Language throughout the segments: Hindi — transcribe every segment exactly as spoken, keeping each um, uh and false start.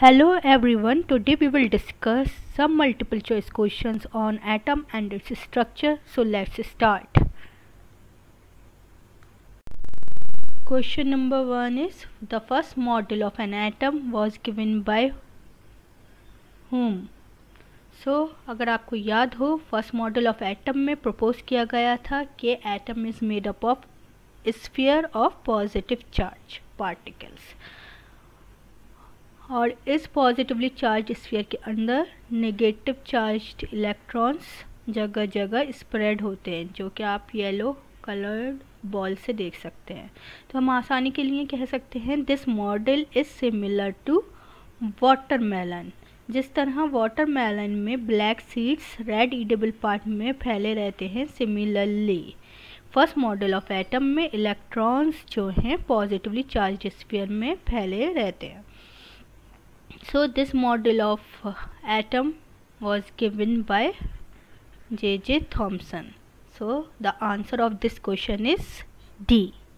Hello everyone, today we will discuss some multiple choice questions on atom and its structure. So let's start. Question number one is, the first model of an atom was given by whom? So अगर आपको याद हो, फर्स्ट मॉडल ऑफ एटम में प्रपोज किया गया था कि atom is made up of sphere of positive charge particles, और इस पॉजिटिवली चार्ज स्फीयर के अंदर नेगेटिव चार्ज्ड इलेक्ट्रॉन्स जगह जगह स्प्रेड होते हैं, जो कि आप येलो कलर्ड बॉल से देख सकते हैं। तो हम आसानी के लिए कह सकते हैं this model is similar to watermelon. जिस तरह वाटरमेलन में black seeds red edible part में फैले रहते हैं, similarly first model of atom में इलेक्ट्रॉन्स जो हैं पॉजिटिवली चार्ज स्फीयर में फैले रहते हैं। So this model of atom was given by J J Thomson. So the answer of this question is D.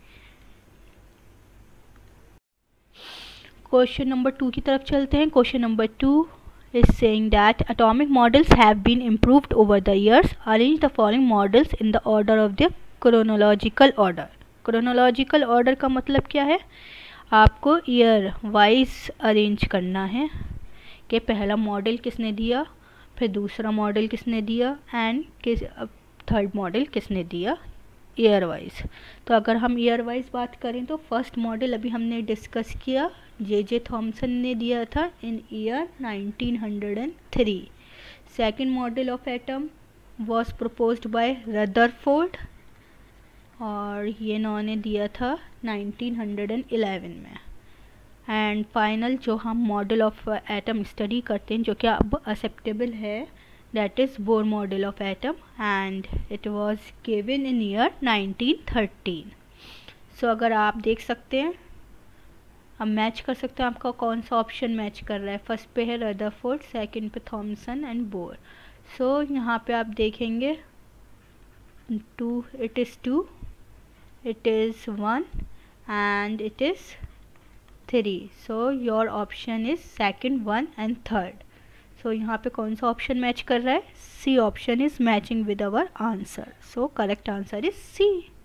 Question number two की तरफ चलते हैं। Question number two is saying that atomic models have been improved over the years. Arrange the following models in the order of their chronological order. Chronological order का मतलब क्या है? आपको ईयर वाइज अरेंज करना है कि पहला मॉडल किसने दिया, फिर दूसरा मॉडल किसने दिया, एंड किस थर्ड मॉडल किसने दिया ईयर वाइज। तो अगर हम ईयर वाइज बात करें तो फर्स्ट मॉडल अभी हमने डिस्कस किया, जे जे थॉमसन ने दिया था in year nineteen hundred three. Second model of atom was proposed by Rutherford, और ये इन्होंने दिया था नाइनटीन इलेवन में। एंड फाइनल जो हम मॉडल ऑफ एटम स्टडी करते हैं, जो कि अब एक्सेप्टेबल है, that is Bohr model of atom, and it was given in year nineteen thirteen. So अगर आप देख सकते हैं, अब मैच कर सकते हैं आपका कौन सा ऑप्शन मैच कर रहा है। फर्स्ट पे है रदरफोर्ड, सेकंड पे थॉमसन एंड बोर। सो यहाँ पे आप देखेंगे two, it is two, it is one, and it is three. So your option is second, one and third. So यहाँ पे कौन सा ऑप्शन मैच कर रहा है? C option is matching with our answer. So correct answer is C.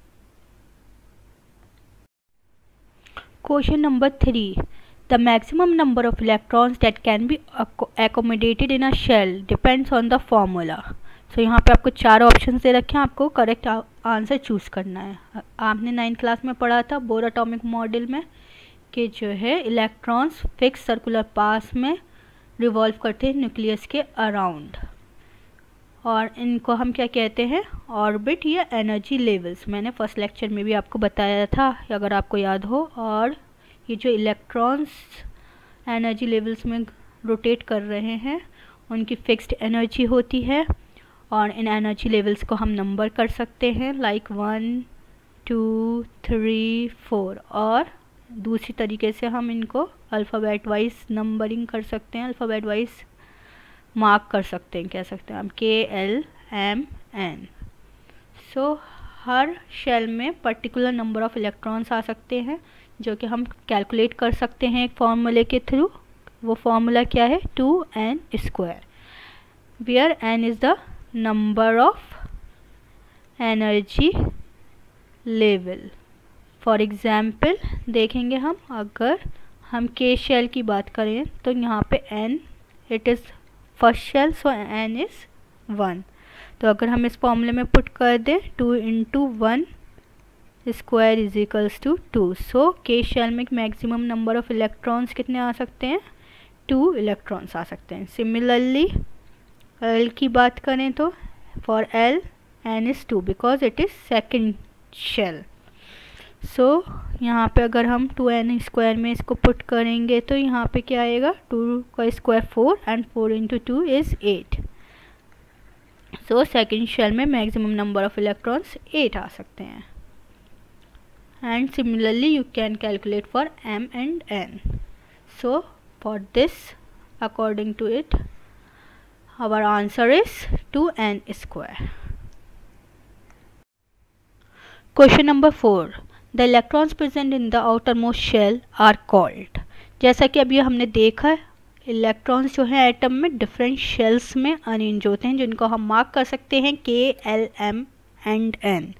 Question number three. The maximum number of electrons that can be accommodated in a shell depends on the formula. तो यहाँ पे आपको चार ऑप्शन दे रखे हैं, आपको करेक्ट आंसर चूज़ करना है। आपने नाइन्थ क्लास में पढ़ा था बोर एटॉमिक मॉडल में कि जो है इलेक्ट्रॉन्स फिक्स सर्कुलर पाथ में रिवॉल्व करते हैं न्यूक्लियस के अराउंड, और इनको हम क्या कहते हैं? ऑर्बिट या एनर्जी लेवल्स। मैंने फर्स्ट लेक्चर में भी आपको बताया था अगर आपको याद हो। और ये जो इलेक्ट्रॉन्स एनर्जी लेवल्स में रोटेट कर रहे हैं, उनकी फिक्स्ड एनर्जी होती है, और इन एनर्जी लेवल्स को हम नंबर कर सकते हैं like one two three four, और दूसरी तरीके से हम इनको अल्फ़ाबेट वाइज नंबरिंग कर सकते हैं, अल्फ़ाबेट वाइज मार्क कर सकते हैं, कह सकते हैं हम K L M N. So हर शेल में पर्टिकुलर नंबर ऑफ इलेक्ट्रॉन्स आ सकते हैं, जो कि हम कैलकुलेट कर सकते हैं एक फॉर्मूले के थ्रू। वो फॉर्मूला क्या है? Two n square, where n is the number of energy level. For example देखेंगे हम, अगर हम के शेल की बात करें तो यहाँ पे n, it is first shell, so n is one. तो अगर हम इस फॉर्मूले में पुट कर दें two into one square is equals to two, so K shell में मैक्सिमम नंबर ऑफ इलेक्ट्रॉन्स कितने आ सकते हैं? टू इलेक्ट्रॉन्स आ सकते हैं। सिमिलरली एल की बात करें तो for L n is two because it is second shell. So यहाँ पे अगर हम टू एन स्क्वायर में इसको पुट करेंगे तो यहाँ पे क्या आएगा? टू का square four, and four into two is eight. So second shell में maximum number of electrons eight आ सकते हैं। And similarly you can calculate for M and N. So for this according to it our answer is two n square. Question number four. The electrons present in the outermost shell are called. जैसा कि अभी हमने देखा इलेक्ट्रॉन्स जो हैं एटम में डिफरेंट शेल्स में अरेंज होते हैं, जिनको हम मार्क कर सकते हैं के, एल, एम एंड एन।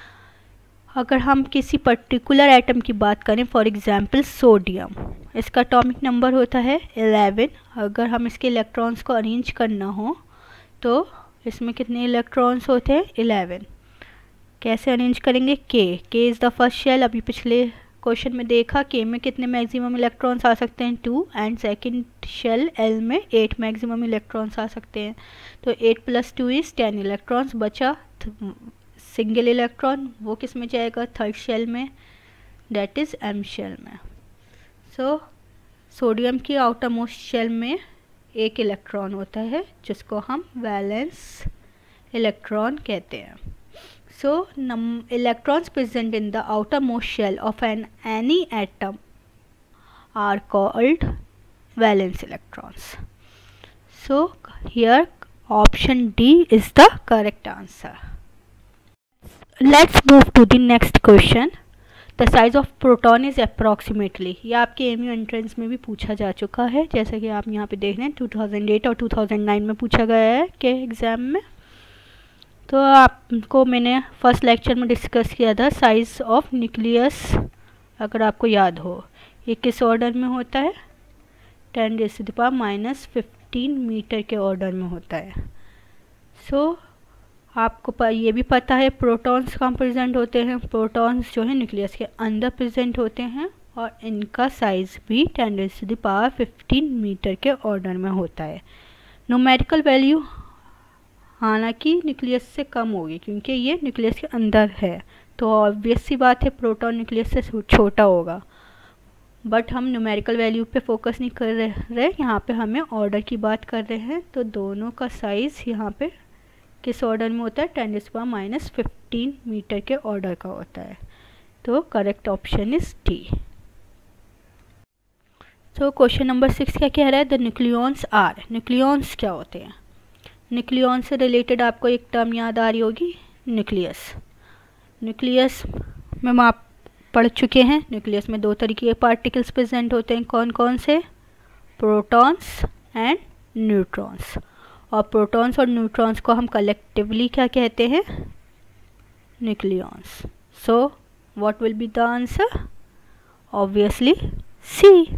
अगर हम किसी पर्टिकुलर एटम की बात करें, फॉर एग्जांपल सोडियम, इसका एटॉमिक नंबर होता है इलेवन। अगर हम इसके इलेक्ट्रॉन्स को अरेंज करना हो तो इसमें कितने इलेक्ट्रॉन्स होते हैं? इलेवन। कैसे अरेंज करेंगे? के के इज़ द फर्स्ट शेल। अभी पिछले क्वेश्चन में देखा के में कितने मैक्सिमम इलेक्ट्रॉन्स आ सकते हैं? Two. And second shell L में एट मैक्सिमम इलेक्ट्रॉन्स आ सकते हैं। तो eight plus two is ten electrons. बचा सिंगल इलेक्ट्रॉन, वो किस में जाएगा? थर्ड शेल में, दैट इज़ एम शेल में। सो सोडियम की आउटर मोस्ट शेल में एक इलेक्ट्रॉन होता है जिसको हम वैलेंस इलेक्ट्रॉन कहते हैं। So, num electrons present in the outermost shell of an any atom are called valence electrons. So, here option D is the correct answer. Let's move to the next question. The size of proton is approximately, यह आपके एम यू एंट्रेंस में भी पूछा जा चुका है, जैसा कि आप यहाँ पे देख रहे हैं टू थाउजेंड एट और टू थाउजेंड नाइन में पूछा गया है के एग्ज़ाम में। तो आपको मैंने फर्स्ट लेक्चर में डिस्कस किया था साइज़ ऑफ न्यूक्लियस, अगर आपको याद हो, ये किस ऑर्डर में होता है? Ten raise to the power minus fifteen metre के ऑर्डर में होता है। सो so, आपको ये भी पता है प्रोटॉन्स कहाँ प्रेजेंट होते हैं? प्रोटॉन्स जो है न्यूक्लियस के अंदर प्रेजेंट होते हैं और इनका साइज़ भी ten raise to the power fifteen metre के ऑर्डर में होता है। न्यूमेरिकल वैल्यू हालांकि न्यूक्लियस से कम होगी क्योंकि ये न्यूक्लियस के अंदर है, तो ऑब्वियस सी बात है प्रोटॉन न्यूक्लियस से छोटा होगा। बट हम न्यूमेरिकल वैल्यू पे फोकस नहीं कर रहे, यहाँ पे हमें ऑर्डर की बात कर रहे हैं। तो दोनों का साइज़ यहाँ पे किस ऑर्डर में होता है? Ten raise to the power minus fifteen metre के ऑर्डर का होता है। तो करेक्ट ऑप्शन इज डी। तो क्वेश्चन नंबर सिक्स क्या कह रहा है? द न्यूक्लियॉन्स आर, न्यूक्लियॉन्स क्या होते हैं? न्यूक्लियॉन से रिलेटेड आपको एक टर्म याद आ रही होगी, न्यूक्लियस। न्यूक्लियस में हम आप पढ़ चुके हैं, न्यूक्लियस में दो तरीके के पार्टिकल्स प्रेजेंट होते हैं। कौन कौन से? Protons and neutrons. और प्रोटॉन्स और न्यूट्रॉन्स को हम कलेक्टिवली क्या कहते हैं? Nucleons. So what will be the answer? Obviously C.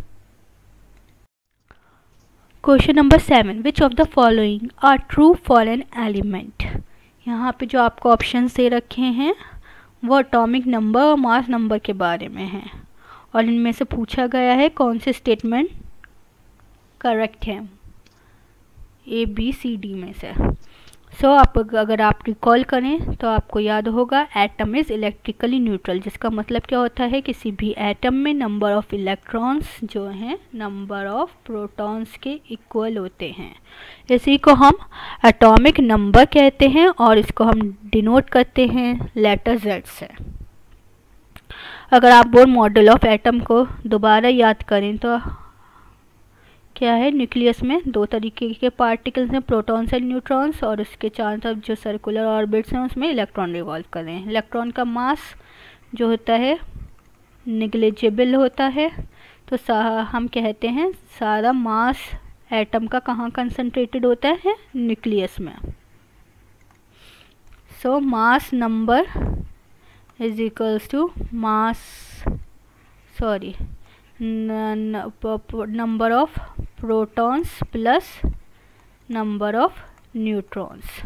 Question number seven, which of the following are true for an element? यहाँ पे जो आपको ऑप्शंस दे रखे हैं वो एटॉमिक नंबर और मास नंबर के बारे में हैं और इनमें से पूछा गया है कौन से स्टेटमेंट करेक्ट है, ए बी सी डी में से। सो so, आप अगर आप रिकॉल करें तो आपको याद होगा एटम इज़ इलेक्ट्रिकली न्यूट्रल, जिसका मतलब क्या होता है? किसी भी एटम में नंबर ऑफ इलेक्ट्रॉन्स जो हैं नंबर ऑफ प्रोटॉन्स के इक्वल होते हैं। इसी को हम एटॉमिक नंबर कहते हैं और इसको हम डिनोट करते हैं लेटर जेड से। अगर आप बोर मॉडल ऑफ एटम को दोबारा याद करें तो क्या है? न्यूक्लियस में दो तरीके के पार्टिकल्स हैं, प्रोटॉन्स एंड न्यूट्रॉन्स, और उसके चारों तरफ जो सर्कुलर ऑर्बिट्स हैं उसमें इलेक्ट्रॉन रिवॉल्व कर रहे हैं। इलेक्ट्रॉन का मास जो होता है निग्लिजिबल होता है, तो हम कहते हैं सारा मास एटम का कहाँ कंसंट्रेटेड होता है? न्यूक्लियस में। So mass number is equals to mass sorry number of protons plus number of neutrons.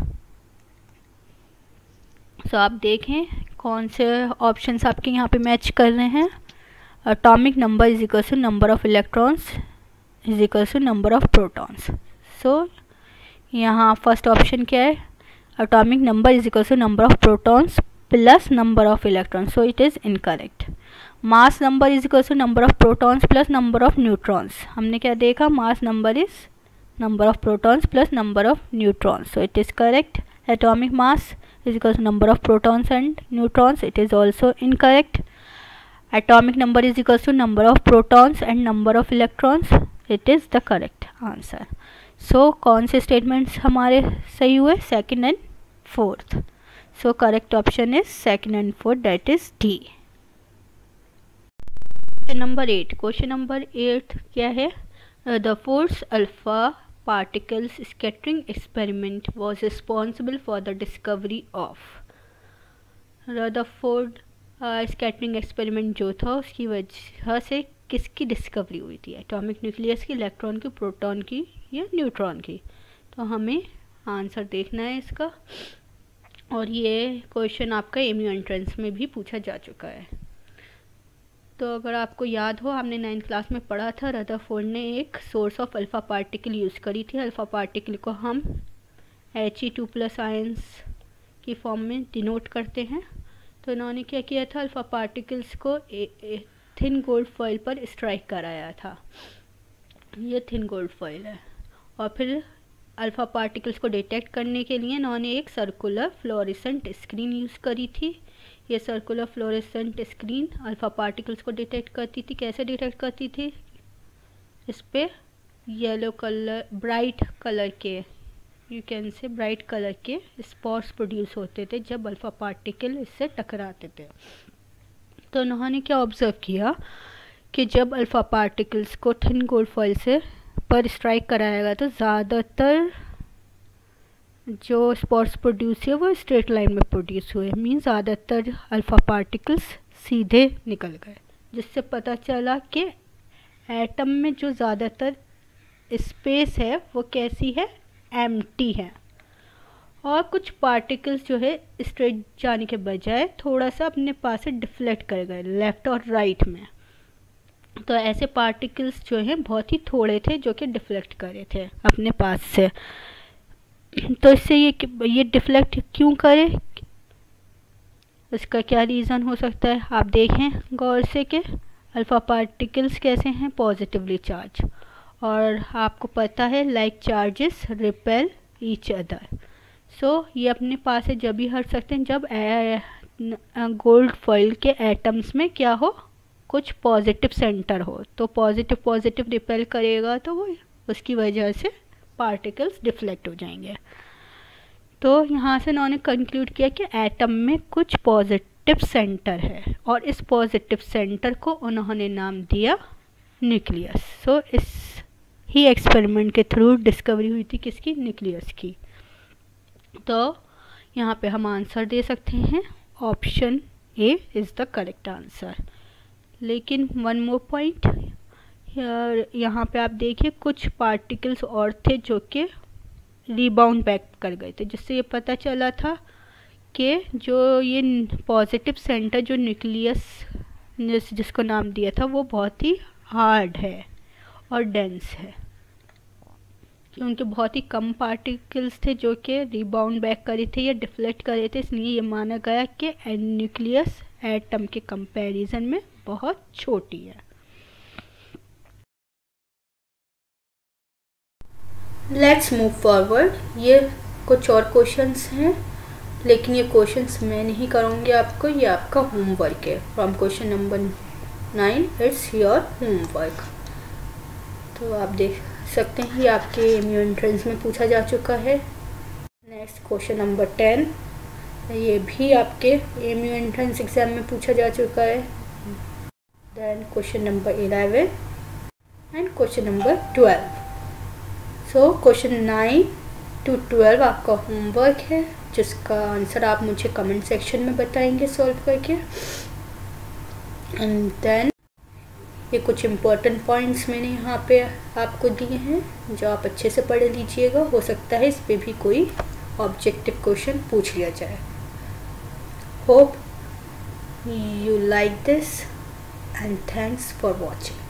So आप देखें कौन से ऑप्शंस आपके यहाँ पे मैच कर रहे हैं। Atomic number is equal to number of electrons is equal to number of protons. So यहाँ फर्स्ट ऑप्शन क्या है? Atomic number is equal to number of protons plus number of electrons, so it is incorrect. Mass number is equal to number of protons plus number of neutrons, हमने क्या देखा? Mass number is number of protons plus number of neutrons, so it is correct. Atomic mass is equal to number of protons and neutrons, it is also incorrect. Atomic number is equal to number of protons and number of electrons, it is the correct answer. So कौन से statements हमारे सही हुए? second and fourth. So correct option is second and fourth, that is D. Question number eight. Question number eight क्या है? Rutherford's alpha particles scattering experiment was responsible for the discovery of. Rutherford scattering experiment जो था उसकी वजह से किसकी डिस्कवरी हुई थी? एटॉमिक न्यूक्लियस की, इलेक्ट्रॉन की, प्रोटॉन की या न्यूट्रॉन की? तो हमें आंसर देखना है इसका, और ये क्वेश्चन आपका एमयू एंट्रेंस में भी पूछा जा चुका है। तो अगर आपको याद हो, हमने नाइन्थ क्लास में पढ़ा था, रदरफोर्ड ने एक source of alpha particle use करी थी। अल्फ़ा पार्टिकल को हम H E two plus ions की फॉर्म में डिनोट करते हैं। तो इन्होंने क्या किया था, अल्फ़ा पार्टिकल्स को a, a, thin gold foil पर स्ट्राइक कराया था। ये थिन गोल्ड फॉइल है, और फिर अल्फ़ा पार्टिकल्स को डिटेक्ट करने के लिए इन्होंने एक सर्कुलर फ्लोरेसेंट स्क्रीन यूज़ करी थी। ये circular fluorescent screen alpha particles को डिटेक्ट करती थी। कैसे डिटेक्ट करती थी? इस पर येलो कलर, ब्राइट कलर के, you can say bright colour के स्पॉट्स प्रोड्यूस होते थे जब अल्फ़ा पार्टिकल इससे टकराते थे। तो उन्होंने क्या ऑब्ज़र्व किया कि जब अल्फ़ा पार्टिकल्स को थिन गोल्ड फॉइल से पर स्ट्राइक कराया गया तो ज़्यादातर जो स्पॉट्स प्रोड्यूस हुए वो स्ट्रेट लाइन में प्रोड्यूस हुए, मीन ज़्यादातर अल्फ़ा पार्टिकल्स सीधे निकल गए, जिससे पता चला कि एटम में जो ज़्यादातर स्पेस है वो कैसी है? एम्प्टी है, और कुछ पार्टिकल्स जो है स्ट्रेट जाने के बजाय थोड़ा सा अपने पास से डिफ्लेक्ट कर गए लेफ़्ट और राइट में। तो ऐसे पार्टिकल्स जो हैं बहुत ही थोड़े थे जो कि डिफ्लेक्ट कर रहे थे अपने पास से। तो इससे ये ये डिफ्लेक्ट क्यों करे, इसका क्या रीज़न हो सकता है? आप देखें गौर से कि अल्फ़ा पार्टिकल्स कैसे हैं? पॉजिटिवली चार्ज, और आपको पता है like charges repel each other. So ये अपने पास से जब भी हट सकते हैं जब गोल्ड फॉइल के एटम्स में क्या हो, कुछ पॉजिटिव सेंटर हो। तो पॉजिटिव पॉजिटिव रिपेल करेगा तो वो उसकी वजह से पार्टिकल्स डिफ्लेक्ट हो जाएंगे। तो यहाँ से उन्होंने कंक्लूड किया कि एटम में कुछ पॉजिटिव सेंटर है, और इस पॉजिटिव सेंटर को उन्होंने नाम दिया न्यूक्लियस। सो इस ही एक्सपेरिमेंट के थ्रू डिस्कवरी हुई थी किसकी? न्यूक्लियस की। तो यहाँ पे हम आंसर दे सकते हैं option A is the correct answer. लेकिन वन मोर पॉइंट, यहाँ पे आप देखिए कुछ पार्टिकल्स और थे जो कि रीबाउंड बैक कर गए थे, जिससे ये पता चला था कि जो ये पॉजिटिव सेंटर जो न्यूक्लियस जिस, जिसको नाम दिया था वो बहुत ही हार्ड है और डेंस है, क्योंकि बहुत ही कम पार्टिकल्स थे जो कि रीबाउंड बैक करे थे या डिफ्लेक्ट करे थे। इसलिए ये माना गया कि न्यूक्लियस एटम के कंपैरिजन में बहुत छोटी है। Let's move forward. ये कुछ और क्वेश्चंस हैं, लेकिन ये क्वेश्चंस मैं नहीं करूँगी आपको, ये आपका होमवर्क है। From question number nine it's your homework. तो आप देख सकते हैं ये आपके एमयू एंट्रेंस में पूछा जा चुका है। नेक्स्ट क्वेश्चन नंबर टेन, ये भी आपके एमयू एंट्रेंस एग्जाम में पूछा जा चुका है। Then question number eleven and question number twelve. So question nine to twelve आपका होमवर्क है, जिसका आंसर आप मुझे कमेंट सेक्शन में बताएंगे सॉल्व करके। एंड देन ये कुछ इम्पोर्टेंट पॉइंट्स मैंने यहाँ पे आपको दिए हैं जो आप अच्छे से पढ़ लीजिएगा। हो सकता है इस पे भी कोई ऑब्जेक्टिव क्वेश्चन पूछ लिया जाए। Hope you like this and thanks for watching.